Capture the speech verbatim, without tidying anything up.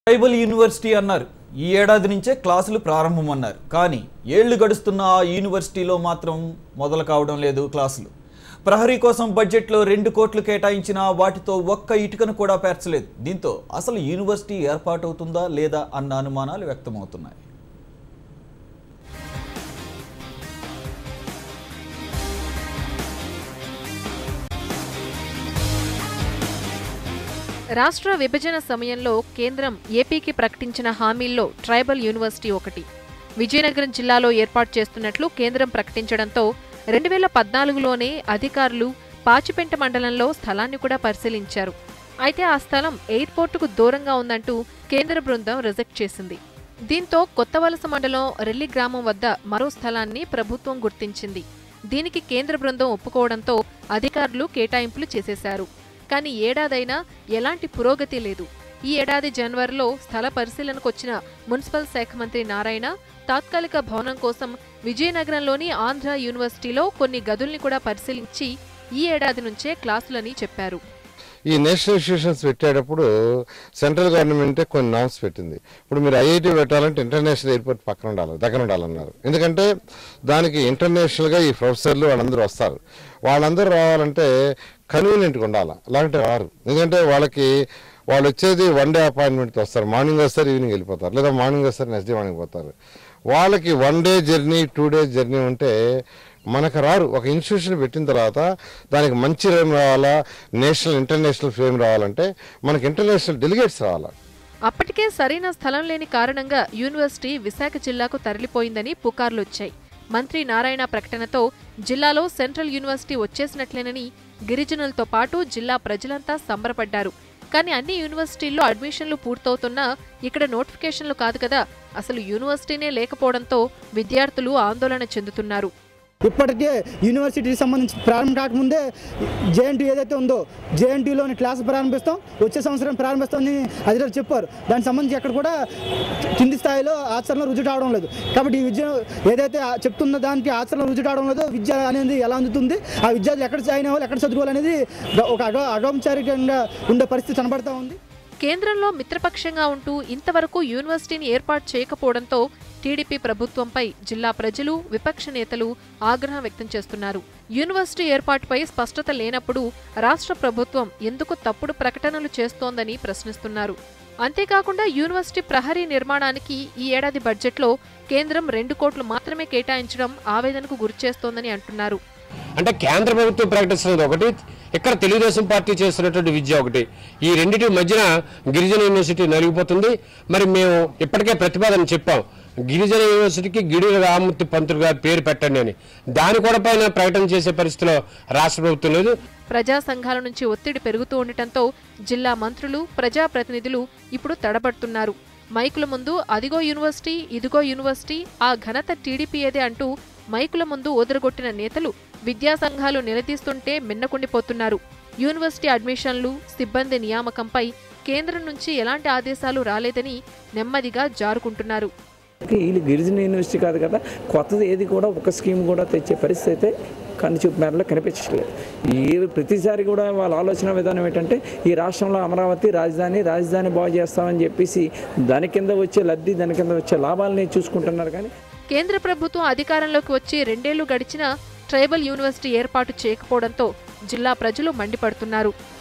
Tribal university అన్నారు. ఈ ఏడాది నుంచే క్లాసులు ప్రారంభమన్నారు. కానీ ఏళ్లు గడుస్తున్న ఆ యూనివర్సిటీలో మాత్రం మొదలు కావడం లేదు క్లాసులు. ప్రహరీ కోసం బడ్జెట్లో రెండు కోట్లు కేటాయించినా వాటితో ఒక్క ఇటుకను కూడా పేర్చలేదు. దీంతో అసలు యూనివర్సిటీ ఏర్పాటవుతుందా లేదా అన్న అనుమానాలు వ్యక్తమవుతున్నాయి. రాష్ట్ర విభజన సమయంలో కేంద్రం ఏపీకి ప్రకటించిన హామీల్లో ట్రైబల్ యూనివర్సిటీ ఒకటి. విజయనగరం జిల్లాలో ఏర్పాటు చేస్తున్నట్లు కేంద్రం ప్రకటించడంతో రెండు వేల పద్నాలుగులోనే అధికారులు పాచిపెంట మండలంలో స్థలాన్ని కూడా పరిశీలించారు. అయితే ఆ స్థలం ఎయిర్పోర్టుకు దూరంగా ఉందంటూ కేంద్ర బృందం రిజెక్ట్ చేసింది. దీంతో కొత్తవలస మండలం రెల్లి గ్రామం వద్ద మరో స్థలాన్ని ప్రభుత్వం గుర్తించింది. దీనికి కేంద్ర బృందం ఒప్పుకోవడంతో అధికారులు కేటాయింపులు చేసేశారు. కానీ ఏడాదైనా ఎలాంటి పురోగతి లేదు. ఈ ఏడాది జనవరిలో స్థల పరిశీలనకొచ్చిన మున్సిపల్ శాఖ మంత్రి నారాయణ తాత్కాలిక భవనం కోసం విజయనగరంలోని ఆంధ్ర యూనివర్సిటీలో కొన్ని గదుల్ని కూడా పరిశీలించి ఈ ఏడాది నుంచే క్లాసులని చెప్పారు. ఈ నేషనల్ ఇన్స్టిట్యూషన్స్ పెట్టేటప్పుడు సెంట్రల్ గవర్నమెంటే కొన్ని నామ్స్ పెట్టింది. ఇప్పుడు మీరు ఐఐటీ పెట్టాలంటే ఇంటర్నేషనల్ ఎయిర్పోర్ట్ పక్కన ఉండాలి, దగ్గర ఉండాలన్నారు. ఎందుకంటే దానికి ఇంటర్నేషనల్గా ఈ ప్రొఫెసర్లు వాళ్ళందరూ వస్తారు. వాళ్ళందరూ రావాలంటే కన్వీనియంట్గా ఉండాలి, అలాంటి రారు. ఎందుకంటే వాళ్ళకి వాళ్ళు వచ్చేది వన్ డే అపాయింట్మెంట్తో వస్తారు. మార్నింగ్ వస్తారు, ఈవినింగ్ వెళ్ళిపోతారు, లేదా మార్నింగ్ వస్తారు, నెక్స్ట్ డే మార్నింగ్ పోతారు. వాళ్ళకి one day journey two days journey ఉంటే మనకు రారు. ఒక ఇన్స్టిట్యూషన్ పెట్టిన తర్వాత దానికి మంచి ఫేమ్ రావాలా, నేషనల్ ఇంటర్నేషనల్ ఫేమ్ రావాలంటే మనకి ఇంటర్నేషనల్ డెలిగేట్స్ రావాలా. అప్పటికే సరైన స్థలం లేని కారణంగా యూనివర్సిటీ విశాఖ జిల్లాకు తరలిపోయిందని పుకార్లొచ్చాయి. మంత్రి నారాయణ ప్రకటనతో జిల్లాలో సెంట్రల్ యూనివర్సిటీ వచ్చేసినట్లేనని గిరిజనులతో పాటు జిల్లా ప్రజలంతా సంబరపడ్డారు. కానీ అన్ని యూనివర్సిటీల్లో అడ్మిషన్లు పూర్తవుతున్నా ఇక్కడ నోటిఫికేషన్లు కాదు కదా, అసలు యూనివర్సిటీనే లేకపోవడంతో విద్యార్థులు ఆందోళన చెందుతున్నారు. ఇప్పటికే యూనివర్సిటీకి సంబంధించి ప్రారంభం కాకముందే జేఎన్టీ ఏదైతే ఉందో జేఎన్టీలోని క్లాస్ ప్రారంభిస్తాం, వచ్చే సంవత్సరం ప్రారంభిస్తామని అధికారులు చెప్పారు. దానికి సంబంధించి ఎక్కడ కూడా కింది స్థాయిలో ఆచరణ రుజువు కావడం లేదు. కాబట్టి ఈ విద్య ఏదైతే చెప్తున్న దానికి ఆచరణ రుజువు కావడం లేదో విద్య అనేది ఎలా అందుతుంది, ఆ విద్యార్థులు ఎక్కడ జాయిన్ అవ్వాలి, ఎక్కడ చదువుకోవాలనేది ఒక అగ అగౌపచారికంగా ఉండే పరిస్థితి కనబడతా ఉంది. కేంద్రంలో మిత్రపక్షంగా ఉంటూ ఇంతవరకు యూనివర్సిటీని ఏర్పాటు చేయకపోవడంతో టీడీపీ ప్రభుత్వంపై జిల్లా ప్రజలు, విపక్ష నేతలు ఆగ్రహం వ్యక్తం చేస్తున్నారు. యూనివర్సిటీ ఏర్పాటుపై స్పష్టత లేనప్పుడు రాష్ట్ర ప్రభుత్వం ఎందుకు తప్పుడు ప్రకటనలు చేస్తోందని ప్రశ్నిస్తున్నారు. అంతేకాకుండా యూనివర్సిటీ ప్రహరీ నిర్మాణానికి ఈ ఏడాది బడ్జెట్లో కేంద్రం రెండు కోట్లు మాత్రమే కేటాయించడం ఆవేదనకు గురిచేస్తోందని అంటున్నారు. అంటే కేంద్ర ప్రభుత్వం ప్రకటిస్తున్నది ఒకటి, ఇక్కడ తెలుగుదేశం పార్టీ చేస్తున్నటువంటి విద్య ఒకటి. ఈ రెండింటి మధ్యన గిరిజన యూనివర్సిటీ నలిగిపోతుంది. మరి మేము ఇప్పటికే ప్రతిపాదన చెప్పాం, గిరిజన యూనివర్సిటీకి గిడి రామమూర్తి పంతులు గారి పేరు పెట్టండి అని. దాని కూడా పైన ప్రకటన చేసే పరిస్థితిలో రాష్ట్ర ప్రభుత్వం లేదు. ప్రజా సంఘాల నుంచి ఒత్తిడి పెరుగుతూ ఉండటంతో జిల్లా మంత్రులు, ప్రజాప్రతినిధులు ఇప్పుడు తడబడుతున్నారు. మైకుల ముందు అదిగో యూనివర్సిటీ, ఇదిగో యూనివర్సిటీ, ఆ ఘనత టీడీపీయేదే అంటూ మైకుల ముందు ఓదరగొట్టిన నేతలు విద్యా సంఘాలు నిలదీస్తుంటే మిన్నకుండిపోతున్నారు. యూనివర్సిటీ అడ్మిషన్లు, సిబ్బంది నియామకంపై కేంద్రం నుంచి ఎలాంటి ఆదేశాలు రాలేదని నెమ్మదిగా జారుకుంటున్నారు. వీళ్ళు గిరిజన యూనివర్సిటీ కాదు కదా, కొత్తది ఏది కూడా ఒక స్కీమ్ కూడా తెచ్చే పరిస్థితి అయితే కన్ను చూపు మేరలో కనిపించట్లేదు. ఈ ప్రతిసారి కూడా వాళ్ళ ఆలోచన విధానం ఏంటంటే ఈ రాష్ట్రంలో అమరావతి రాజధాని రాజధాని బాగు చేస్తామని చెప్పేసి దాని కింద వచ్చే లబ్ధి, దాని కింద వచ్చే లాభాలని చూసుకుంటున్నారు. కానీ కేంద్ర ప్రభుత్వం అధికారంలోకి వచ్చి రెండేళ్లు గడిచినా ట్రైబల్ యూనివర్సిటీ ఏర్పాటు చేయకపోవడంతో జిల్లా ప్రజలు మండిపడుతున్నారు.